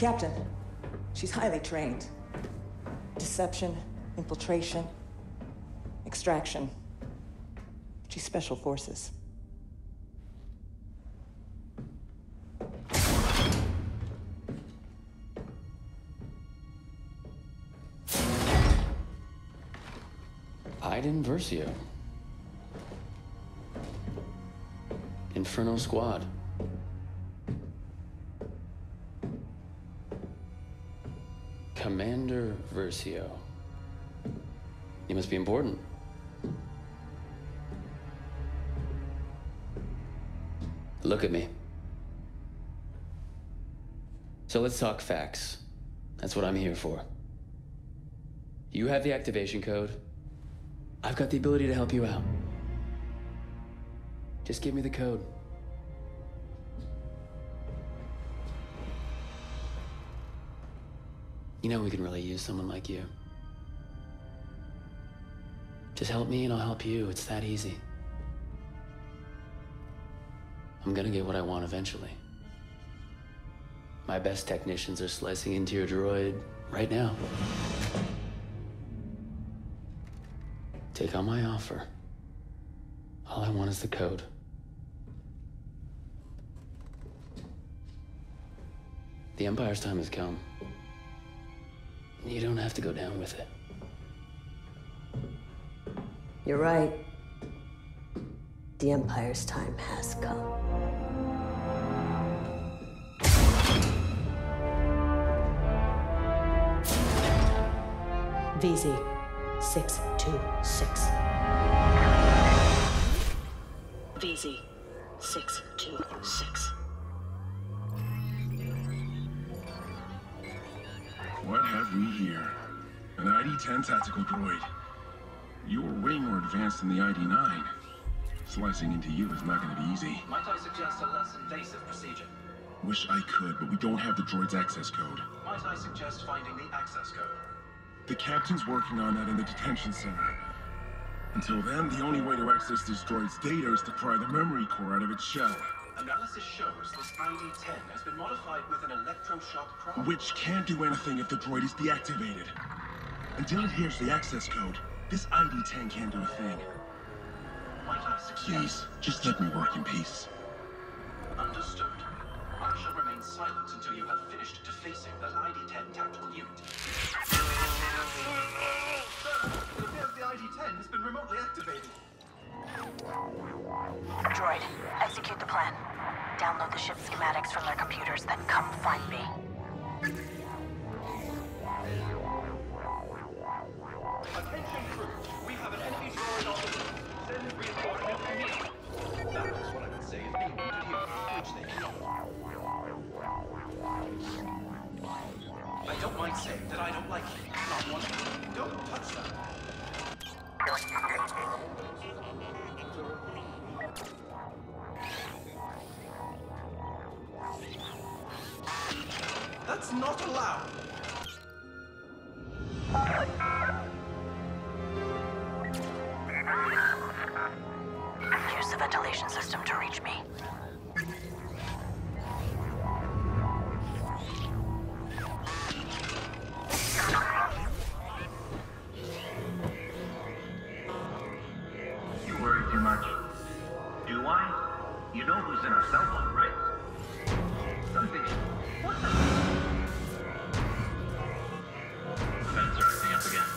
Captain, she's highly trained. Deception, infiltration, extraction. She's Special Forces. Iden Versio. Inferno Squad. Commander Versio. You must be important. Look at me. So let's talk facts. That's what I'm here for. You have the activation code. I've got the ability to help you out. Just give me the code. You know we could really use someone like you. Just help me and I'll help you. It's that easy. I'm gonna get what I want eventually. My best technicians are slicing into your droid right now. Take on my offer. All I want is the code. The Empire's time has come. You don't have to go down with it. You're right. The Empire's time has come. VZ-626. VZ-626. What have we here? An ID-10 tactical droid. You're way more advanced than the ID-9. Slicing into you is not going to be easy. Might I suggest a less invasive procedure? Wish I could, but we don't have the droid's access code. Might I suggest finding the access code? The captain's working on that in the detention center. Until then, the only way to access this droid's data is to pry the memory core out of its shell. Analysis shows this ID-10 has been modified with an electroshock prop. Which can't do anything if the droid is deactivated. Until it hears the access code, this ID-10 can't do a thing. Might I suggest... Please, just let me work in peace. Understood. I shall remain silent until you have finished defacing that ID-10 tactical unit. Sir, it appears the ID-10 has been remotely activated. Droid, execute the plan. Download the ship's schematics from their computers, then come find me. Attention crew, we have an enemy droid on the move. Send reinforcements immediately. That is what I would say is being wounded here, which they cannot. I don't mind saying that I don't like you. Not one of you. Don't touch that. That's not allowed. Use the ventilation system to reach me. You worry too much. Do I? You know who's in our cell phone, right? Something. What the? Vents are acting up again.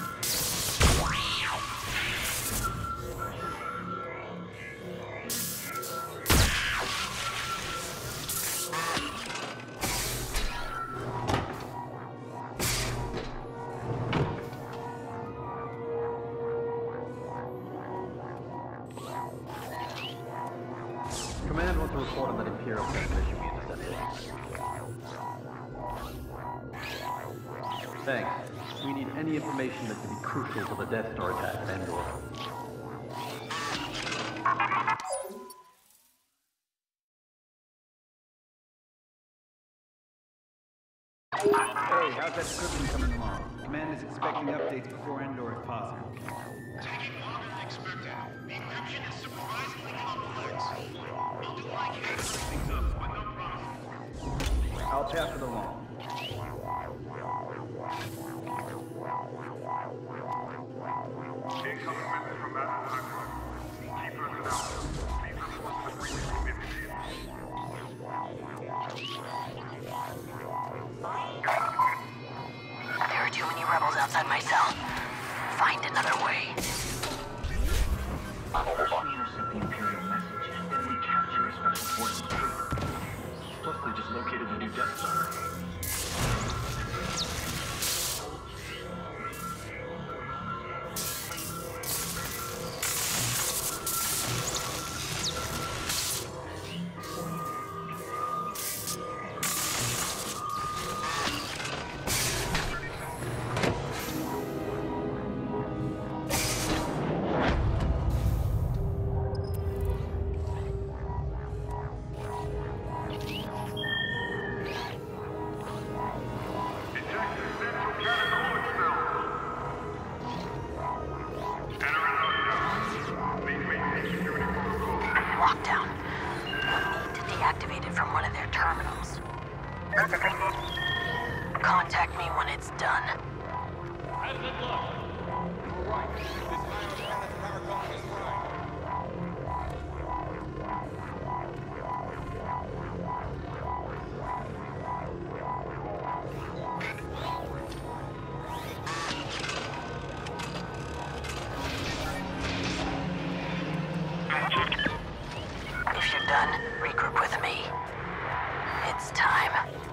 Command wants to report on that Imperial transmission we intercepted. Thanks. We need any information that could be crucial to the Death Star attack at Endor. Hey, how's that scribbling coming along? Command is expecting updates before Endor if possible. Taking longer than expected. The encryption is surprisingly complex. We'll do like it. Things up, but no promises. I'll pass it along. supplements from that platform. Key personnel, please report to the briefing room immediately. There are too many rebels outside my cell. Find another way. Intercept the Imperial message, then recapture a special forces trooper. Plus, they just located the new Death Star. Lockdown. We'll need to deactivate it from one of their terminals. Contact me when it's done. How's it look? You're right. This higher power column is prime. If you're done, regroup with me. It's time.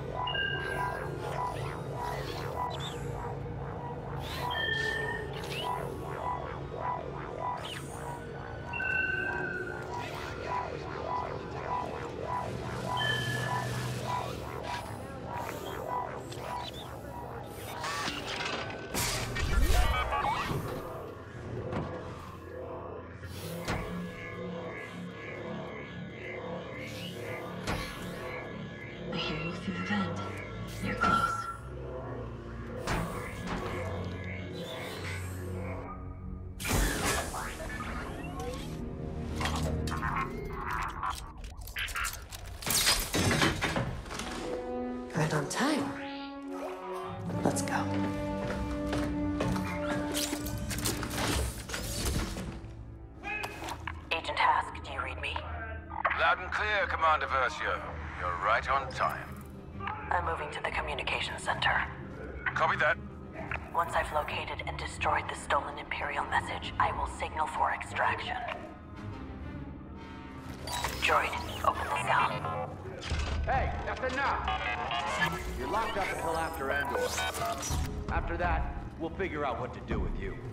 I hear you through the vent. You're close. Right on time. Let's go. Agent Hask, do you read me? Loud and clear, Commander Versio. You're right on time. I'm moving to the communications center. Copy that. Once I've located and destroyed the stolen Imperial message, I will signal for extraction. Droid, open the cell. Hey, that's enough! You're locked up until after Endor. After that, we'll figure out what to do with you.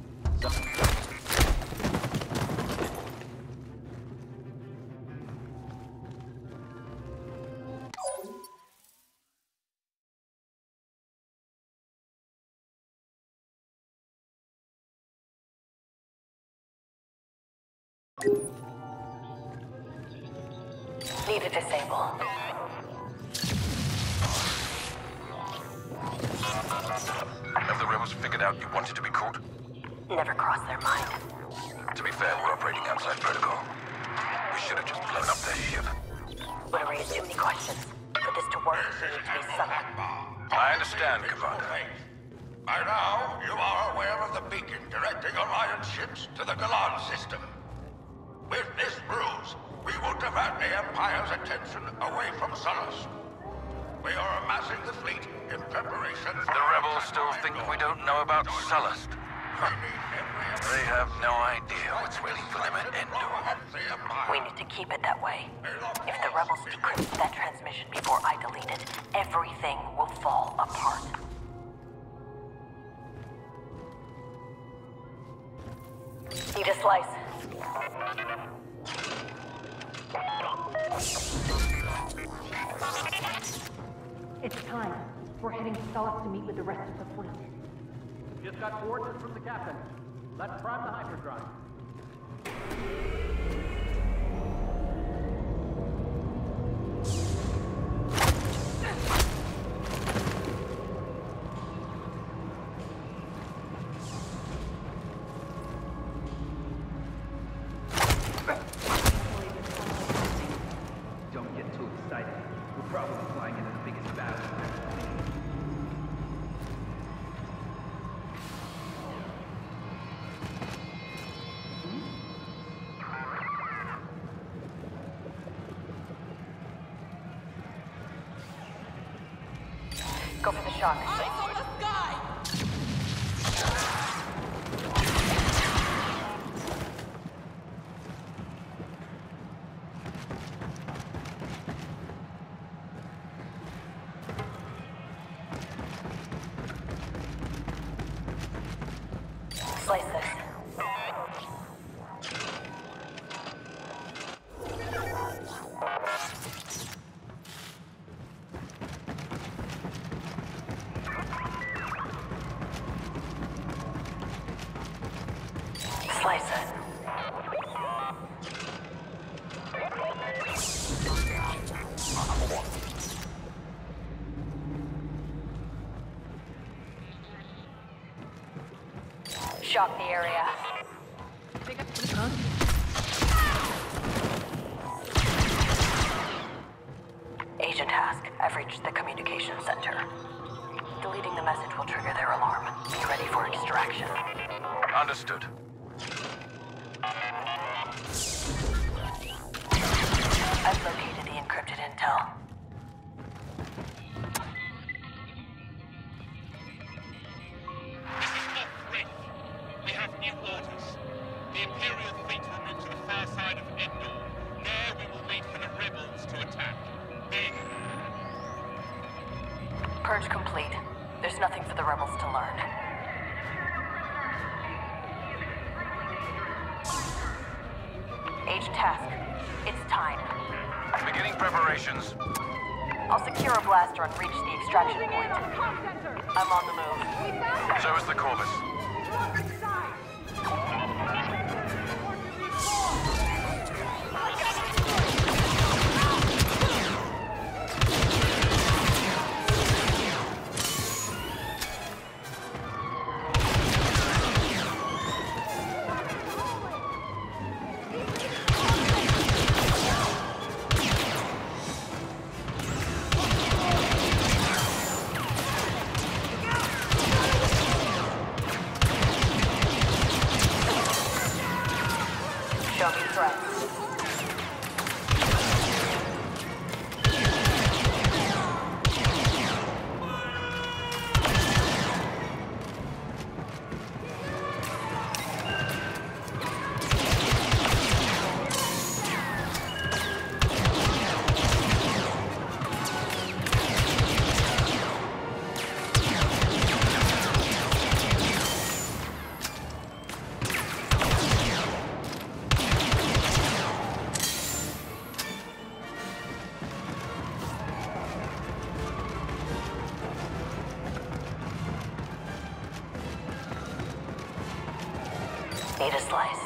Need to disable. Have the rebels figured out you wanted to be caught? Never crossed their mind. To be fair, we're operating outside protocol. We should have just blown up their ship. Would have raised too many questions. For this to work, we need to be summoned. I understand, Commander. By now, you are aware of the beacon directing Alliance ships to the Galan system. With this ruse, we will divert the Empire's attention away from Sullust. We are amassing the fleet in preparation for... The rebels still think we don't know about Sullust. They have no idea what's waiting for them at Endor. We need to keep it that way. If the rebels decrypt that transmission before I delete it, everything will fall apart. Need a slice. It's time. We're heading to Sullust to meet with the rest of the fleet. Just got coordinates from the captain. Let's prime the hyperdrive. Don't get too excited. We're probably flying into the biggest battle. Shock. Eyes on the sky! Slice this. Slice it. Shock the area. Agent Task, I've reached the communication center. Deleting the message will trigger their alarm. Be ready for extraction. Understood. I've located the encrypted intel. We have new orders. The Imperial fleet will move to the far side of Endor. There we will wait for the rebels to attack. Then... Purge complete. There's nothing for the rebels to learn. Agent Task, it's time. Beginning preparations. I'll secure a blaster and reach the extraction point. I'm on the move. So is the Corvus. Show me threats. Need a slice.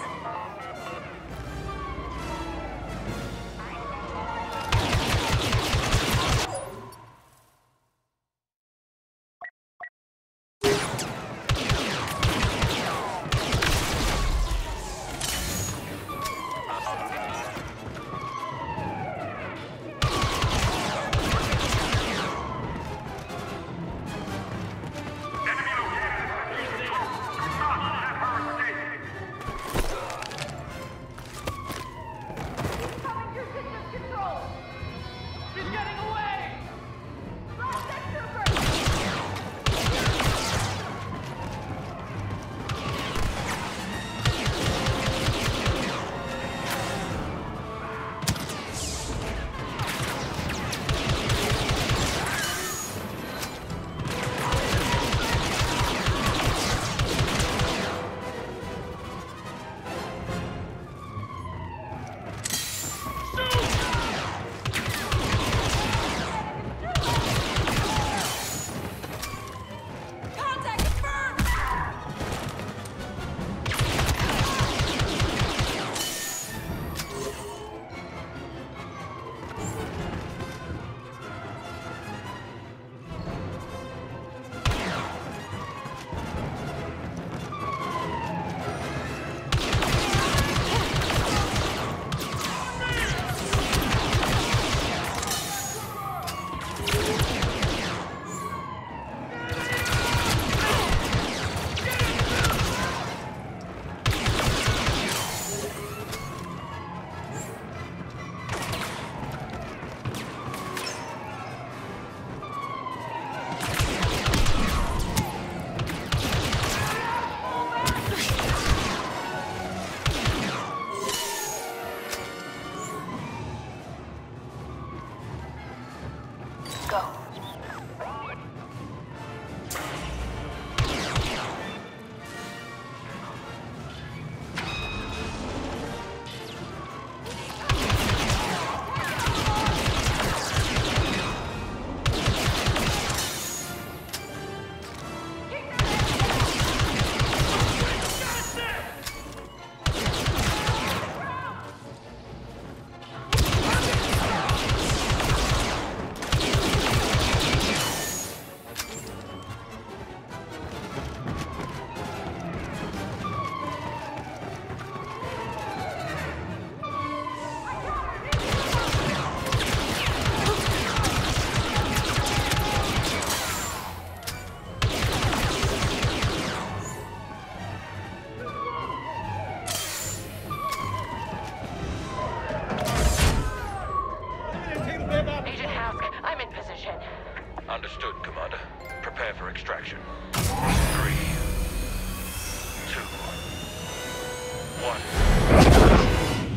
one.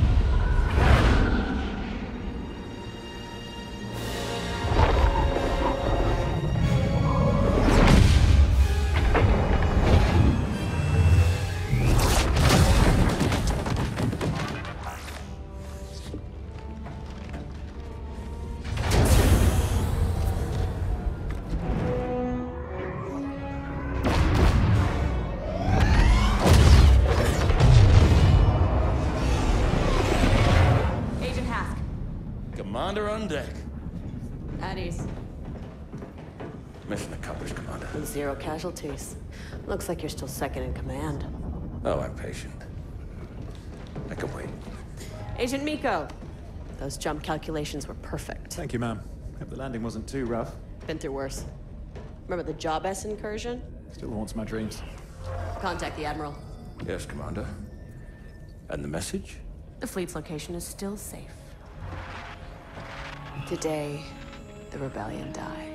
Commander on deck. At ease. Mission accomplished, Commander. With 0 casualties. Looks like you're still second in command. Oh, I'm patient. I can wait. Agent Miko, those jump calculations were perfect. Thank you, ma'am. Hope the landing wasn't too rough. Been through worse. Remember the Job S incursion? Still haunts my dreams. Contact the Admiral. Yes, Commander. And the message? The fleet's location is still safe. Today, the rebellion died.